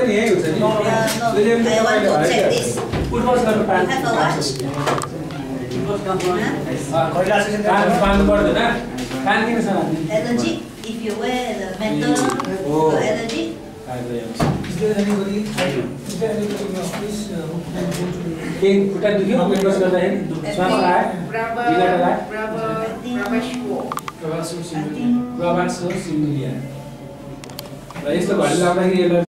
यही हुन्छ नि No, I want to check this. उठ्नुहोस् न You have a watch? पाल्नु पर्दैन कान किन छ Allergy? If you wear the metal, allergy? एक खुट्टा दुख्यो प्रेस गर्दाखेरि श्वास आयो ढिलाटा लाग्यो प्रभास सिमुलिया र यस्तो घडी लाग्दाखेरि